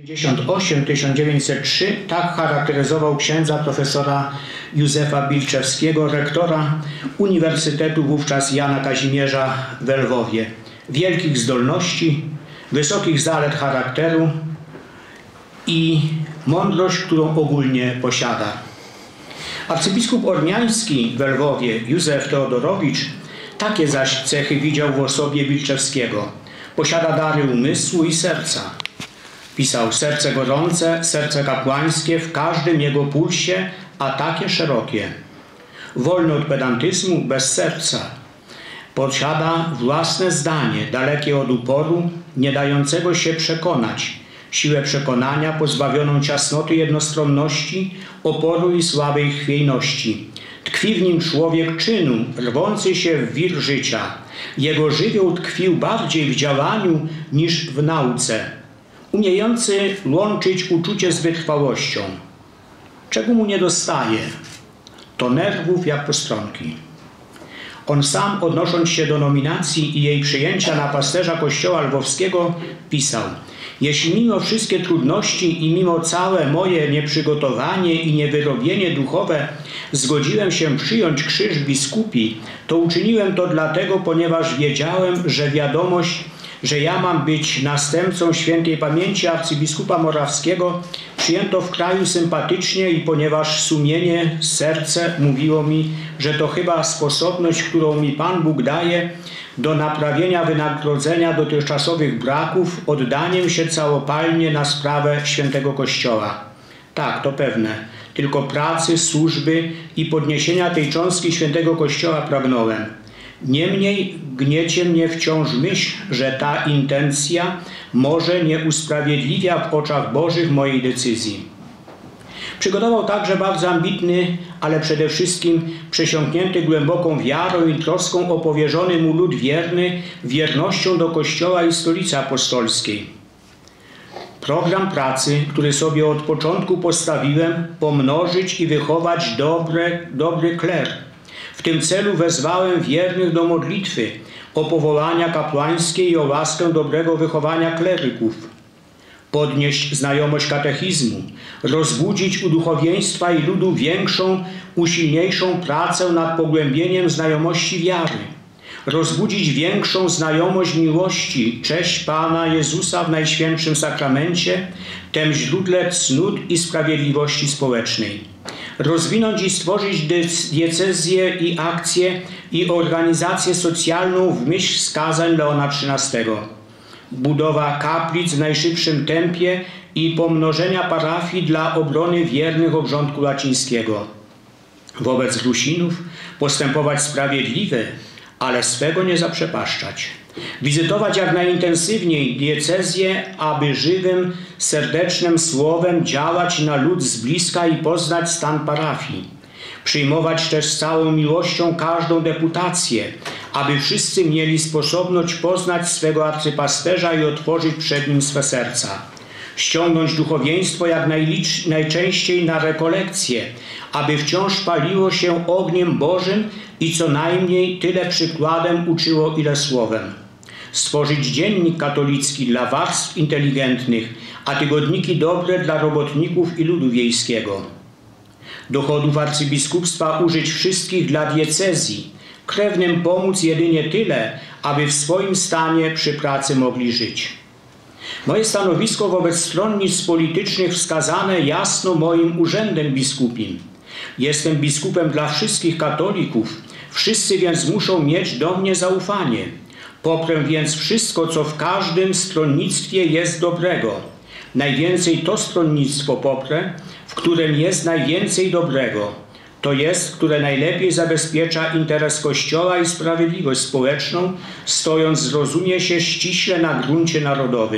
1903 tak charakteryzował księdza profesora Józefa Bilczewskiego, rektora Uniwersytetu wówczas Jana Kazimierza w Lwowie. Wielkich zdolności, wysokich zalet charakteru i mądrość, którą ogólnie posiada. Arcybiskup ormiański w Lwowie Józef Teodorowicz takie zaś cechy widział w osobie Bilczewskiego. Posiada dary umysłu i serca. Pisał: serce gorące, serce kapłańskie, w każdym jego pulsie, a takie szerokie. Wolny od pedantyzmu, bez serca. Posiada własne zdanie, dalekie od uporu, nie dającego się przekonać. Siłę przekonania pozbawioną ciasnoty jednostronności, oporu i słabej chwiejności. Tkwi w nim człowiek czynu, rwący się w wir życia. Jego żywioł tkwił bardziej w działaniu niż w nauce. Umiejący łączyć uczucie z wytrwałością. Czego mu nie dostaje? To nerwów jak postronki. On sam, odnosząc się do nominacji i jej przyjęcia na pasterza kościoła lwowskiego, pisał: jeśli mimo wszystkie trudności i mimo całe moje nieprzygotowanie i niewyrobienie duchowe zgodziłem się przyjąć krzyż biskupi, to uczyniłem to dlatego, ponieważ wiedziałem, że wiadomość, że ja mam być następcą świętej pamięci arcybiskupa morawskiego, przyjęto w kraju sympatycznie i ponieważ sumienie, serce mówiło mi, że to chyba sposobność, którą mi Pan Bóg daje do naprawienia wynagrodzenia dotychczasowych braków, oddaniem się całopalnie na sprawę świętego Kościoła. Tak, to pewne. Tylko pracy, służby i podniesienia tej cząstki świętego Kościoła pragnąłem. Niemniej gniecie mnie wciąż myśl, że ta intencja może nie usprawiedliwia w oczach Bożych mojej decyzji. Przygotował także bardzo ambitny, ale przede wszystkim przesiąknięty głęboką wiarą i troską o powierzony mu lud wierny, wiernością do Kościoła i Stolicy Apostolskiej. Program pracy, który sobie od początku postawiłem, pomnożyć i wychować dobry kler. W tym celu wezwałem wiernych do modlitwy, o powołania kapłańskie i o łaskę dobrego wychowania kleryków. Podnieść znajomość katechizmu, rozbudzić u duchowieństwa i ludu większą, usilniejszą pracę nad pogłębieniem znajomości wiary. Rozbudzić większą znajomość miłości, cześć Pana Jezusa w Najświętszym Sakramencie, tem źródle cnót i sprawiedliwości społecznej. Rozwinąć i stworzyć diecezję i akcję i organizację socjalną w myśl skazań Leona XIII. Budowa kaplic w najszybszym tempie i pomnożenia parafii dla obrony wiernych obrządku łacińskiego. Wobec Rusinów postępować sprawiedliwie, ale swego nie zaprzepaszczać. Wizytować jak najintensywniej diecezję, aby żywym, serdecznym słowem działać na lud z bliska i poznać stan parafii. Przyjmować też z całą miłością każdą deputację, aby wszyscy mieli sposobność poznać swego arcypasterza i otworzyć przed nim swe serca. Ściągnąć duchowieństwo jak najczęściej na rekolekcje, aby wciąż paliło się ogniem Bożym i co najmniej tyle przykładem uczyło, ile słowem. Stworzyć dziennik katolicki dla warstw inteligentnych, a tygodniki dobre dla robotników i ludu wiejskiego. Dochodów arcybiskupstwa użyć wszystkich dla diecezji, krewnym pomóc jedynie tyle, aby w swoim stanie przy pracy mogli żyć. Moje stanowisko wobec stronnictw politycznych wskazane jasno moim urzędem biskupim. Jestem biskupem dla wszystkich katolików, wszyscy więc muszą mieć do mnie zaufanie. Poprę więc wszystko, co w każdym stronnictwie jest dobrego. Najwięcej to stronnictwo poprę, w którym jest najwięcej dobrego. To jest, które najlepiej zabezpiecza interes Kościoła i sprawiedliwość społeczną, stojąc zrozumie się ściśle na gruncie narodowym.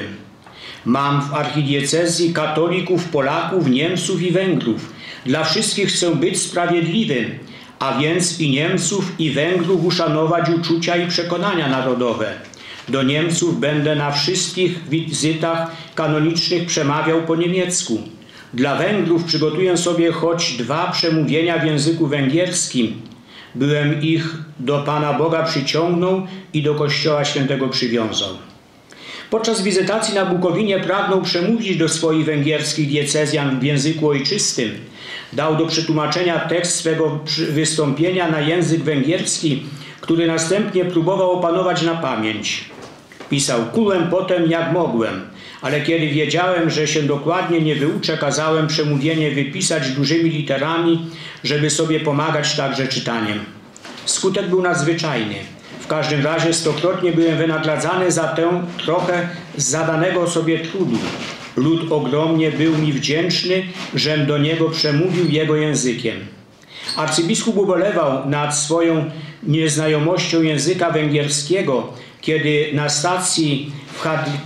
Mam w archidiecezji katolików, Polaków, Niemców i Węgrów. Dla wszystkich chcę być sprawiedliwym, a więc i Niemców, i Węgrów uszanować uczucia i przekonania narodowe. Do Niemców będę na wszystkich wizytach kanonicznych przemawiał po niemiecku. Dla Węgrów przygotuję sobie choć 2 przemówienia w języku węgierskim. Byłem ich do Pana Boga przyciągnął i do Kościoła Świętego przywiązał. Podczas wizytacji na Bukowinie pragnął przemówić do swoich węgierskich diecezjan w języku ojczystym. Dał do przetłumaczenia tekst swego wystąpienia na język węgierski, który następnie próbował opanować na pamięć. Pisał: kułem potem jak mogłem, ale kiedy wiedziałem, że się dokładnie nie wyuczę, kazałem przemówienie wypisać dużymi literami, żeby sobie pomagać także czytaniem. Skutek był nadzwyczajny. W każdym razie stokrotnie byłem wynagradzany za tę trochę zadanego sobie trudu. Lud ogromnie był mi wdzięczny, żem do niego przemówił jego językiem. Arcybiskup ubolewał nad swoją nieznajomością języka węgierskiego, kiedy na stacji w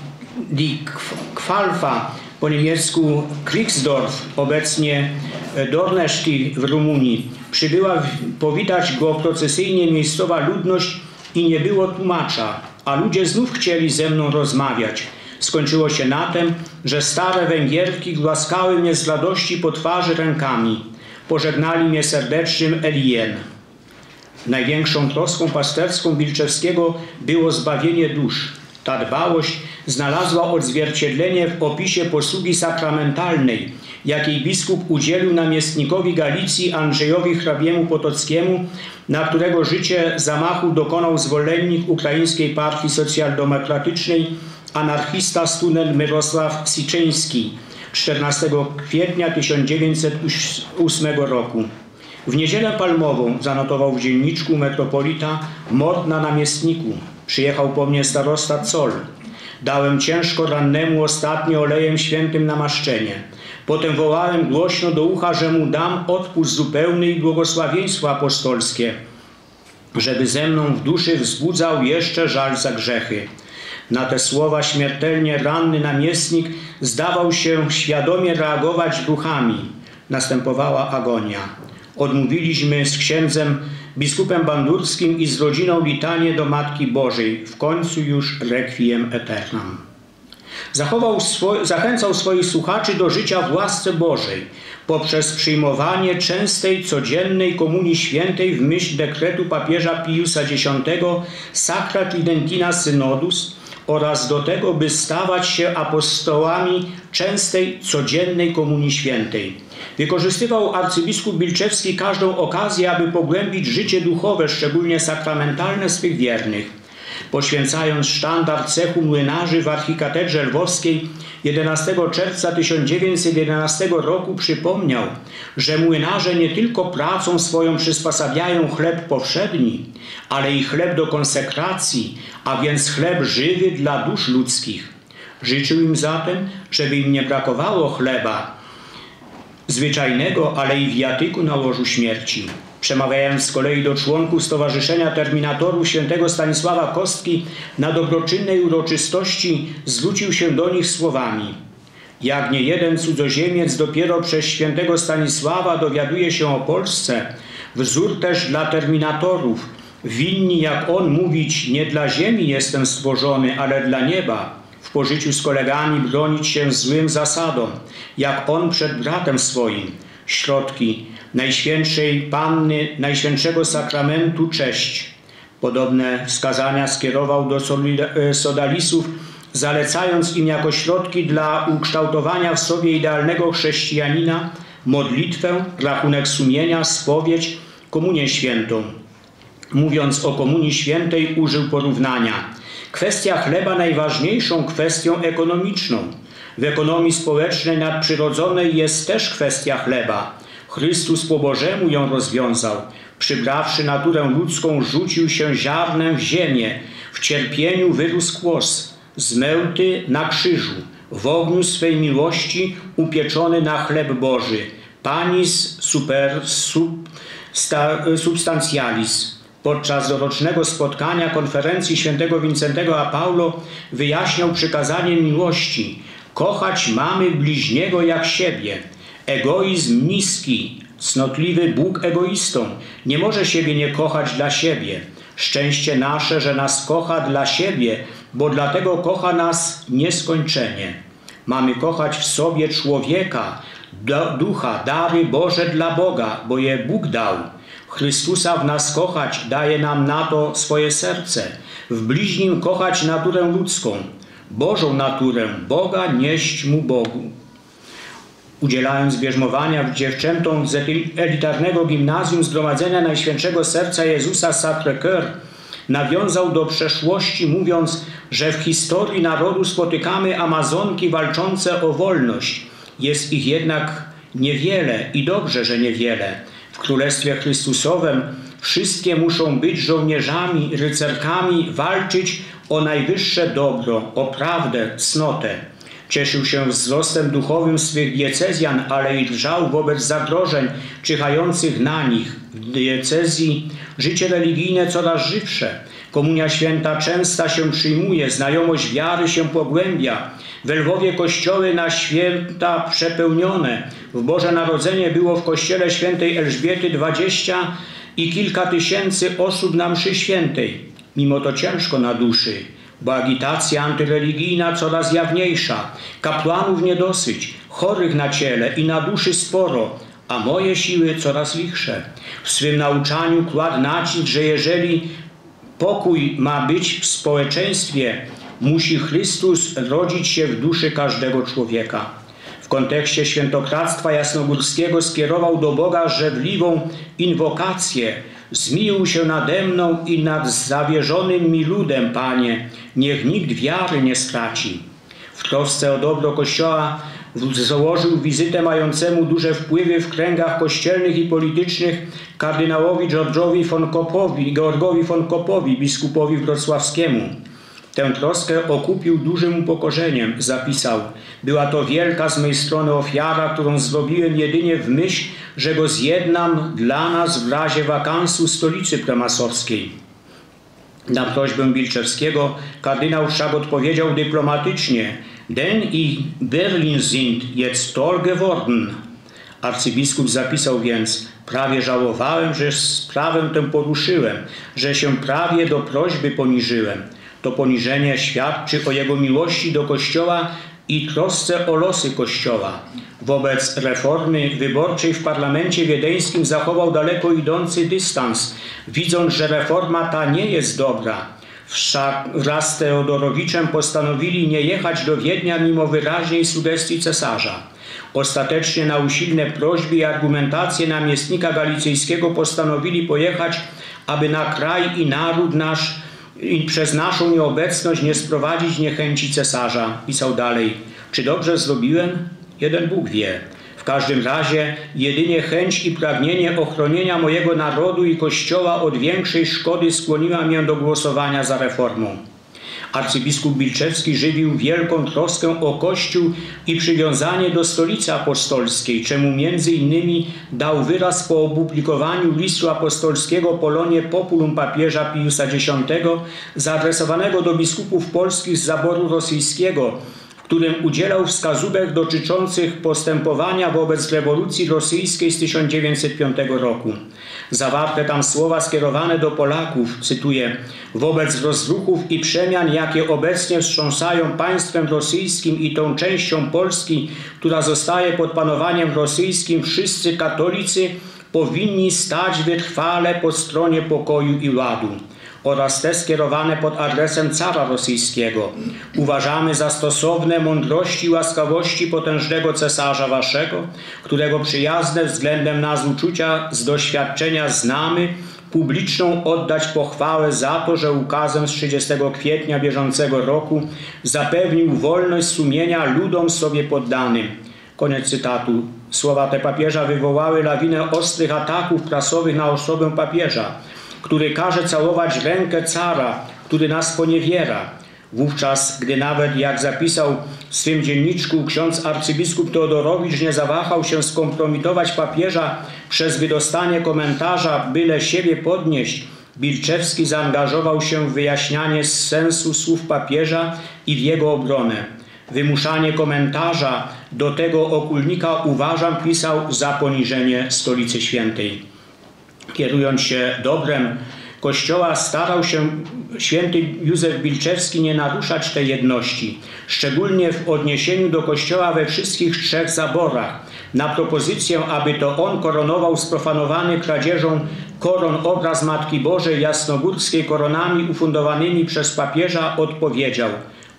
Hadlikwalfa, po niemiecku Kriegsdorf, obecnie Dorneszki w Rumunii, przybyła powitać go procesyjnie miejscowa ludność i nie było tłumacza, a ludzie znów chcieli ze mną rozmawiać. Skończyło się na tym, że stare Węgierki głaskały mnie z radości po twarzy rękami. Pożegnali mnie serdecznym Elien. Największą troską pasterską Bilczewskiego było zbawienie dusz. Ta dbałość znalazła odzwierciedlenie w opisie posługi sakramentalnej, jakiej biskup udzielił namiestnikowi Galicji Andrzejowi hrabiemu Potockiemu, na którego życie zamachu dokonał zwolennik ukraińskiej partii socjaldemokratycznej, anarchista student Mirosław Siczyński 14 kwietnia 1908 roku. W niedzielę palmową, zanotował w dzienniczku metropolita, mord na namiestniku. Przyjechał po mnie starosta Zoll. Dałem ciężko rannemu ostatnio olejem świętym namaszczenie. Potem wołałem głośno do ucha, że mu dam odpust zupełny i błogosławieństwo apostolskie, żeby ze mną w duszy wzbudzał jeszcze żal za grzechy. Na te słowa śmiertelnie ranny namiestnik zdawał się świadomie reagować ruchami. Następowała agonia. Odmówiliśmy z księdzem biskupem bandurskim i z rodziną litanię do Matki Bożej. W końcu już requiem aeternam. Zachęcał swoich słuchaczy do życia w łasce Bożej poprzez przyjmowanie częstej, codziennej komunii świętej w myśl dekretu papieża Piusa X Sacra Tridentina Synodus oraz do tego, by stawać się apostołami częstej, codziennej komunii świętej. Wykorzystywał arcybiskup Bilczewski każdą okazję, aby pogłębić życie duchowe, szczególnie sakramentalne swych wiernych. Poświęcając sztandar cechu młynarzy w archikatedrze lwowskiej 11 czerwca 1911 roku przypomniał, że młynarze nie tylko pracą swoją przysposabiają chleb powszedni, ale i chleb do konsekracji, a więc chleb żywy dla dusz ludzkich. Życzył im zatem, żeby im nie brakowało chleba zwyczajnego, ale i wiatyku na łożu śmierci. Przemawiając z kolei do członków Stowarzyszenia Terminatorów świętego Stanisława Kostki na dobroczynnej uroczystości, zwrócił się do nich słowami: jak nie jeden cudzoziemiec dopiero przez świętego Stanisława dowiaduje się o Polsce, wzór też dla terminatorów, winni jak on mówić: nie dla ziemi jestem stworzony, ale dla nieba. W pożyciu z kolegami bronić się złym zasadom, jak on przed bratem swoim. Środki Najświętszej Panny, Najświętszego Sakramentu cześć. Podobne wskazania skierował do sodalisów, zalecając im jako środki dla ukształtowania w sobie idealnego chrześcijanina modlitwę, rachunek sumienia, spowiedź, komunię świętą. Mówiąc o komunii świętej, użył porównania. Kwestia chleba najważniejszą kwestią ekonomiczną. W ekonomii społecznej nadprzyrodzonej jest też kwestia chleba. Chrystus po Bożemu ją rozwiązał. Przybrawszy naturę ludzką, rzucił się ziarnem w ziemię. W cierpieniu wyrósł kłos. Zmęty na krzyżu. W ogniu swej miłości upieczony na chleb Boży. Panis super substantialis. Podczas dorocznego spotkania konferencji świętego Wincentego a Paulo wyjaśniał przykazanie miłości. Kochać mamy bliźniego jak siebie. Egoizm niski, cnotliwy Bóg egoistą. Nie może siebie nie kochać dla siebie. Szczęście nasze, że nas kocha dla siebie, bo dlatego kocha nas nieskończenie. Mamy kochać w sobie człowieka, ducha, dary Boże dla Boga, bo je Bóg dał. Chrystusa w nas kochać, daje nam na to swoje serce. W bliźnim kochać naturę ludzką. Bożą naturę Boga nieść mu Bogu. Udzielając bierzmowania dziewczętom z elitarnego gimnazjum Zgromadzenia Najświętszego Serca Jezusa Sacré-Cœur, nawiązał do przeszłości, mówiąc, że w historii narodu spotykamy Amazonki walczące o wolność. Jest ich jednak niewiele i dobrze, że niewiele. W Królestwie Chrystusowym wszystkie muszą być żołnierzami, rycerkami, walczyć o najwyższe dobro, o prawdę, cnotę. Cieszył się wzrostem duchowym swych diecezjan, ale i drżał wobec zagrożeń czyhających na nich. W diecezji życie religijne coraz żywsze. Komunia święta częsta się przyjmuje, znajomość wiary się pogłębia. We Lwowie kościoły na święta przepełnione. W Boże Narodzenie było w kościele świętej Elżbiety 20 i kilka tysięcy osób na mszy świętej. Mimo to ciężko na duszy, bo agitacja antyreligijna coraz jawniejsza, kapłanów niedosyć, chorych na ciele i na duszy sporo, a moje siły coraz lichsze. W swym nauczaniu kładł nacisk, że jeżeli pokój ma być w społeczeństwie, musi Chrystus rodzić się w duszy każdego człowieka. W kontekście świętokradztwa jasnogórskiego skierował do Boga żebliwą inwokację: zmiłuj się nade mną i nad zawierzonym mi ludem, Panie, niech nikt wiary nie straci. W trosce o dobro Kościoła złożył wizytę mającemu duże wpływy w kręgach kościelnych i politycznych kardynałowi Georgowi von Kopowi, biskupowi wrocławskiemu. Tę troskę okupił dużym upokorzeniem. Zapisał: była to wielka z mej strony ofiara, którą zrobiłem jedynie w myśl, że go zjednam dla nas w razie wakansu stolicy premasowskiej. Na prośbę Bilczewskiego kardynał wszak odpowiedział dyplomatycznie: denn ich Berlin sind jetzt toll geworden. Arcybiskup zapisał więc: prawie żałowałem, że sprawę tę poruszyłem, że się prawie do prośby poniżyłem. To poniżenie świadczy o jego miłości do Kościoła i trosce o losy Kościoła. Wobec reformy wyborczej w parlamencie wiedeńskim zachował daleko idący dystans, widząc, że reforma ta nie jest dobra. Wraz z Teodorowiczem postanowili nie jechać do Wiednia mimo wyraźnej sugestii cesarza. Ostatecznie na usilne prośby i argumentacje namiestnika galicyjskiego postanowili pojechać, aby na kraj i naród nasz i przez naszą nieobecność nie sprowadzić niechęci cesarza. Pisał dalej: czy dobrze zrobiłem? Jeden Bóg wie. W każdym razie jedynie chęć i pragnienie ochronienia mojego narodu i Kościoła od większej szkody skłoniła mnie do głosowania za reformą. Arcybiskup Bilczewski żywił wielką troskę o Kościół i przywiązanie do stolicy apostolskiej, czemu między innymi dał wyraz po opublikowaniu listu apostolskiego Polonie Populum papieża Piusa X, zaadresowanego do biskupów polskich z zaboru rosyjskiego, w którym udzielał wskazówek dotyczących postępowania wobec rewolucji rosyjskiej z 1905 roku. Zawarte tam słowa skierowane do Polaków, cytuję: wobec rozruchów i przemian, jakie obecnie wstrząsają państwem rosyjskim i tą częścią Polski, która zostaje pod panowaniem rosyjskim, wszyscy katolicy powinni stać wytrwale po stronie pokoju i ładu, oraz te skierowane pod adresem cara rosyjskiego. Uważamy za stosowne mądrości i łaskawości potężnego cesarza waszego, którego przyjazne względem nas uczucia z doświadczenia znamy, publiczną oddać pochwałę za to, że ukazem z 30 kwietnia bieżącego roku zapewnił wolność sumienia ludom sobie poddanym. Koniec cytatu. Słowa te papieża wywołały lawinę ostrych ataków prasowych na osobę papieża, który każe całować rękę cara, który nas poniewiera. Wówczas, gdy nawet, jak zapisał w swym dzienniczku ksiądz arcybiskup Teodorowicz, nie zawahał się skompromitować papieża przez wydostanie komentarza, byle siebie podnieść, Bilczewski zaangażował się w wyjaśnianie sensu słów papieża i w jego obronę. Wymuszanie komentarza do tego okulnika uważam, pisał, za poniżenie Stolicy Świętej. Kierując się dobrem Kościoła, starał się święty Józef Bilczewski nie naruszać tej jedności, szczególnie w odniesieniu do Kościoła we wszystkich trzech zaborach. Na propozycję, aby to on koronował sprofanowany kradzieżą koron obraz Matki Bożej Jasnogórskiej koronami ufundowanymi przez papieża, odpowiedział: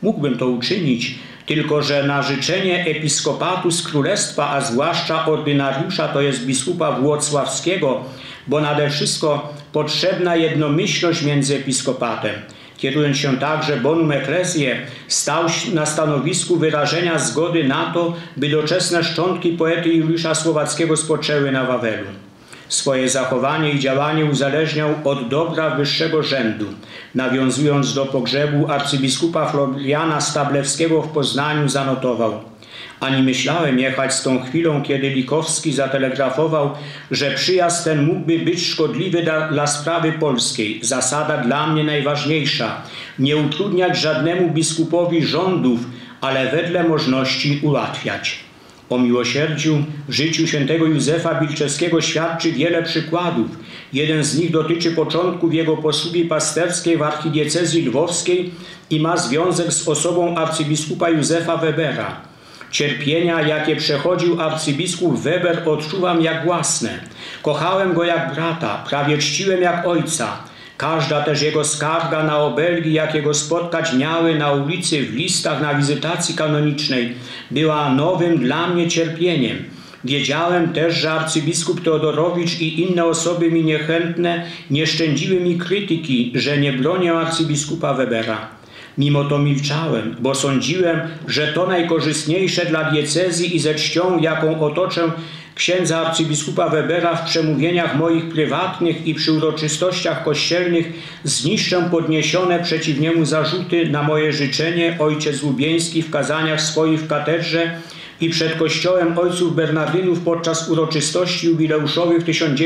Mógłbym to uczynić, tylko że na życzenie episkopatu z królestwa, a zwłaszcza ordynariusza, to jest biskupa włocławskiego, bo nade wszystko potrzebna jednomyślność między episkopatem. Kierując się także bonum ecclesiae, stał na stanowisku wyrażenia zgody na to, by doczesne szczątki poety Juliusza Słowackiego spoczęły na Wawelu. Swoje zachowanie i działanie uzależniał od dobra wyższego rzędu. Nawiązując do pogrzebu arcybiskupa Floriana Stablewskiego w Poznaniu, zanotował: ani myślałem jechać z tą chwilą, kiedy Likowski zatelegrafował, że przyjazd ten mógłby być szkodliwy dla sprawy polskiej. Zasada dla mnie najważniejsza: nie utrudniać żadnemu biskupowi rządów, ale wedle możności ułatwiać. O miłosierdziu w życiu świętego Józefa Bilczewskiego świadczy wiele przykładów. Jeden z nich dotyczy początków jego posługi pasterskiej w archidiecezji lwowskiej i ma związek z osobą arcybiskupa Józefa Webera. Cierpienia, jakie przechodził arcybiskup Weber, odczuwam jak własne. Kochałem go jak brata, prawie czciłem jak ojca. Każda też jego skarga na obelgi, jakie go spotkać miały na ulicy, w listach, na wizytacji kanonicznej, była nowym dla mnie cierpieniem. Wiedziałem też, że arcybiskup Teodorowicz i inne osoby mi niechętne nie szczędziły mi krytyki, że nie bronię arcybiskupa Webera. Mimo to milczałem, bo sądziłem, że to najkorzystniejsze dla diecezji i ze czcią, jaką otoczę księdza arcybiskupa Webera w przemówieniach moich prywatnych i przy uroczystościach kościelnych, zniszczę podniesione przeciw niemu zarzuty na moje życzenie ojciec Łubieński w kazaniach swoich w katedrze i przed kościołem ojców Bernardynów podczas uroczystości jubileuszowych w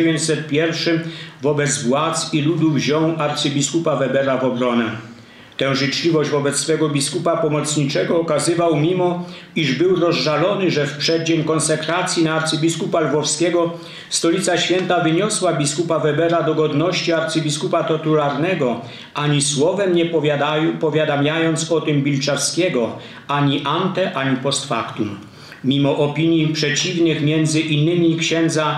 1901 wobec władz i ludu wziął arcybiskupa Webera w obronę. Tę życzliwość wobec swego biskupa pomocniczego okazywał, mimo iż był rozżalony, że w przeddzień konsekracji na arcybiskupa lwowskiego Stolica Święta wyniosła biskupa Webera do godności arcybiskupa tytularnego, ani słowem nie powiadamiając o tym Bilczewskiego, ani ante, ani post factum. Mimo opinii przeciwnych, między innymi księdza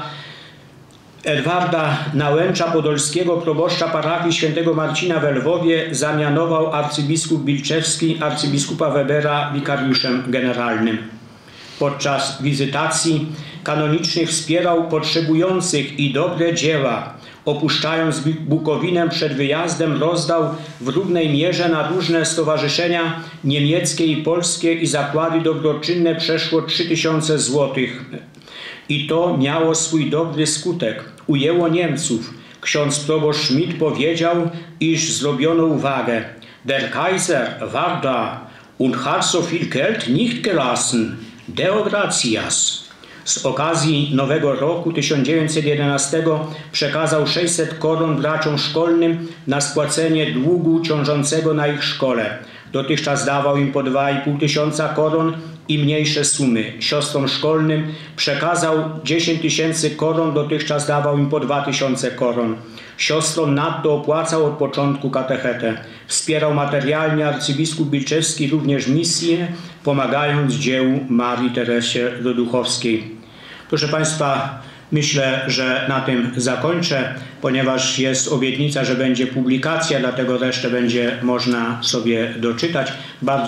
Edwarda Nałęcza Podolskiego, proboszcza parafii świętego Marcina w Lwowie, zamianował arcybiskup Bilczewski arcybiskupa Webera wikariuszem generalnym. Podczas wizytacji kanonicznych wspierał potrzebujących i dobre dzieła. Opuszczając Bukowinę przed wyjazdem, rozdał w równej mierze na różne stowarzyszenia niemieckie i polskie i zakłady dobroczynne przeszło 3000 złotych. I to miało swój dobry skutek. Ujęło Niemców. Ksiądz proboszcz Schmidt powiedział, iż zrobiono uwagę. Der Kaiser war da und hat so viel Geld nicht gelassen. Deo gratias. Z okazji Nowego Roku 1911 przekazał 600 koron braciom szkolnym na spłacenie długu ciążącego na ich szkole. Dotychczas dawał im po 2500 koron i mniejsze sumy. Siostrom szkolnym przekazał 10 000 koron, dotychczas dawał im po 2000 koron. Siostrom nadto opłacał od początku katechetę. Wspierał materialnie arcybiskup Bilczewski również misję, pomagając dziełu Marii Teresie Roduchowskiej. Proszę Państwa, myślę, że na tym zakończę, ponieważ jest obietnica, że będzie publikacja, dlatego resztę będzie można sobie doczytać. Bardzo